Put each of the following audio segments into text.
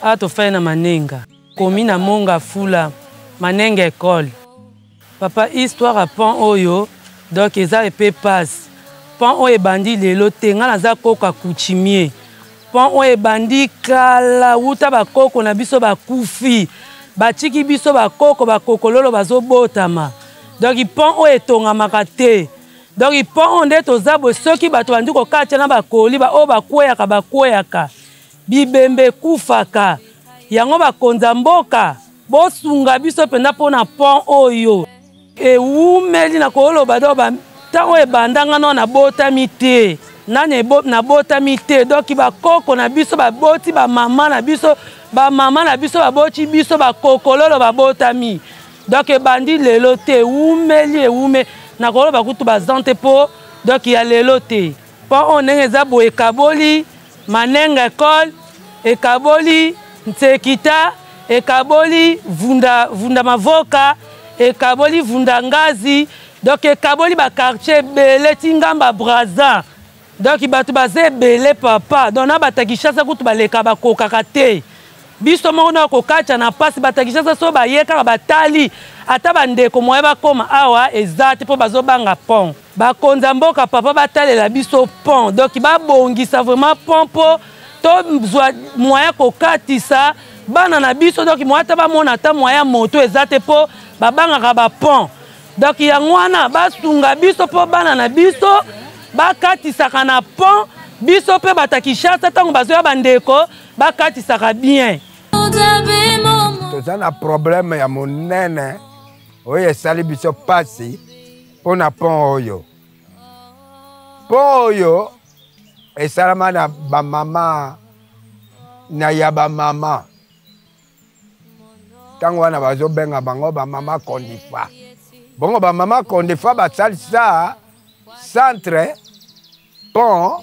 Ato fai na Manenga. Komi na Monga Fula. Manenga école. Papa, histoire à pont oyo. Donc, eza epé passe. Pont oyo bandi lelo tenga na za koka kuchimie. Pont oyo bandi kala wuta bakoko na biso bakufi. Batiki biso bakoko lolo bazo botama. Donc, pont oyo etongamaka te. Donc, pont onde tozabo soki bato bandi kokatia na bakoli ba o bakweyaka. Bibembe kufaka. Yango bakonza mboka. Bosunga biso penda pona pont oyo. E umeli na koloba do ba tango e bandanga no na botami te. Nane na botami te. Donc bakoko na biso baboti ba mama na biso baboti biso bakokololo babotami. Donc e bandi lelo te umeli ume na koloba kutu bazante po donc ya lelo te. Pont onenge za bo ekaboli Manenga école ekaboli Nsekita ekaboli vunda mavoka ekaboli vunda ngazi donc ekaboli ba quartier belé tingamba braza donc batu baze belé papa donc na batakishasa kutu baleka bakokaka te biso moko na kokacha na pasi batakishasa so bayeka batali ata bandeko moye bakoma awa ezate po bazobanga pont bakonza mboka papa batalela biso pont donc babongisa vraiment pont po to moya kokatisa bana na biso donc moata ba mona ta moya moto ezate po babanga ba pont donc yango wana basunga biso po bana na biso bakatisaka na pont biso pe batakishasa tango bazoya bandeko bakatisaka bien. Toza na problème ya monene oyo esali biso pasi pona pont oyo. Pont oyo esalama na bamama na ya bamama. Tango wana bazobenga bango bamama kondifa. Bongo bamama kondifa basalisa centre pont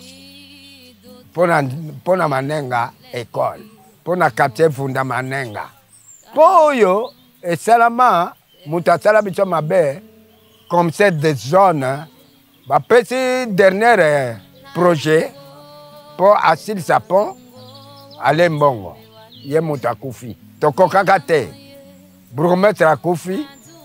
pona Manenga école. Pona quartier funda Manenga. Pont oyo esalama mutasala biso mabe comme c'est des zones ba petit dernier projet pour asile sa pont aller mbongo ye mutakufi tokokaka te bourgmestre akufi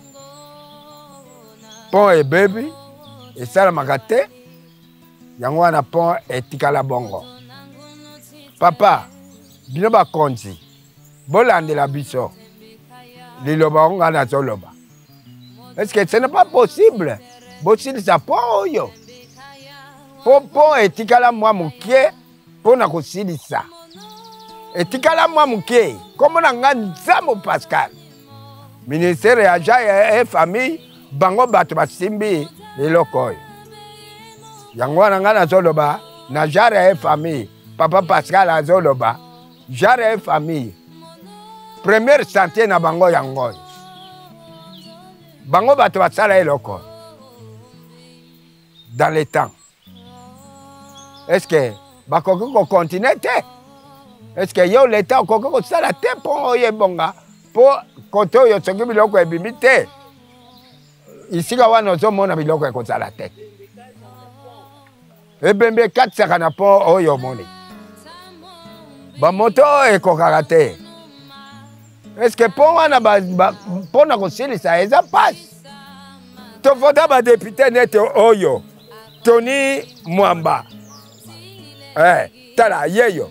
pont ebebi esalamaka te yango wana pont etikala bongo. Papa bino bakonzi bolandela biso liloba onga nazoloba. Est-ce que ce n'est pas possible bosilisa pont oyo pont etikala mwa mukie pona kosilisa etikala mwa mukie komo na nga Nzambo Pascal ministère ya ja et famille bango bato basimbi eloko oyo yango wana nga nazoloba na jare et famille papa Pascal azoloba jare et famille première santé na bango yango bango bato basala eloko dans le temps. Est-ce que bakoki ko continuer te? Est-ce que yo l'État okoki ko sala te pont oyo bonga po kote oyo soki biloko ebimi te? Isika wana ozomona biloko ekosala te. Ebembe katisaka na pont oyo moni. Bamoto ekokaka te. Est-ce que pont wana pona kosilisa eza passe? Tofoda ba député nete oyo Tony Mwamba. Tala yeyo.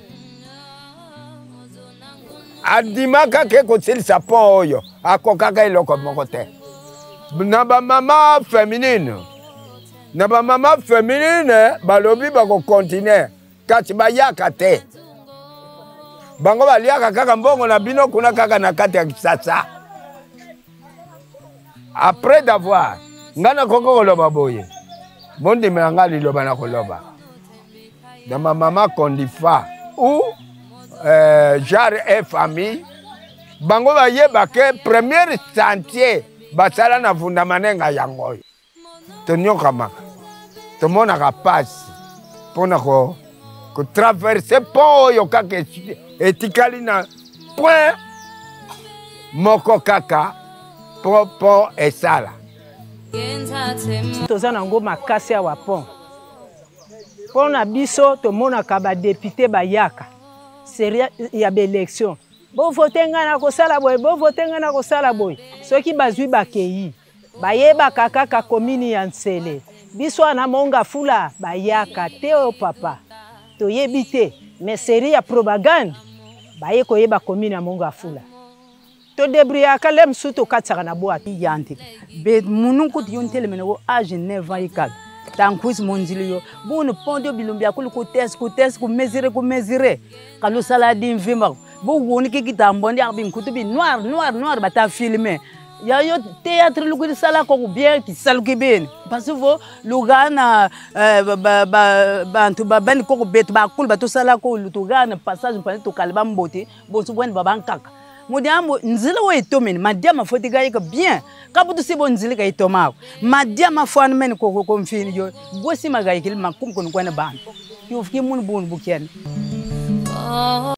Adimaka ke kosilisa pont oyo akokaka eloko moko te. Na ba mama féminine. Na ba mama féminine balobi bako continuer kati bayaka te. Bango baliaka kaka mbongo na bino kuna kaka na kati ya Kisasa. Après d'avoir ngana koko koloba boye. Bondi melanga liloba na koloba. De ma maman kondifa ou genre et famille bango ba yeba ke premier chantier basala na vunda Manenga yango. Tonyoka maka. Tomona ka passe pona ko traverser pont yo kaka etikali na point moko kaka pont esala. Toza nango makasi awa pont. Pona biso tomonaka ba député bayaka. Seria ya ba élection. Bo voter ngana ko sala boy, bo voter ngana ko sala boy. Soki bazui bakei. Bayeba kaka ka commune ya Nsele. Biso na monga fula bayaka te o papa. To yebite, mais série ya propagande. Baye ko yeba commune ya monga fula. To débrouiller kalem suto katsaka na boati yanti. Be munun ko yontele menego age 9 ans ikad. Tankwis monzilio. Bon pondo bilumbia ko test ko mesurer. Kalu saladi mvimba. Bo woni ke kitambondi arbi nkutubi noir bata filmer. Ya yo théâtre lu sala ko bien ki saluki ben parce que lugana bantu babani ko betu ba kul batu sala ko lutugana passage pa to kalba mbote bo so bwen babankaka modiambo nzila we tomen madiama foti ga yika bien kabutu sibo nzila ga itoma madiama fon men ko mfini yo bosi maga yikil makum ko ko na ban yo fiki mun bun bu ken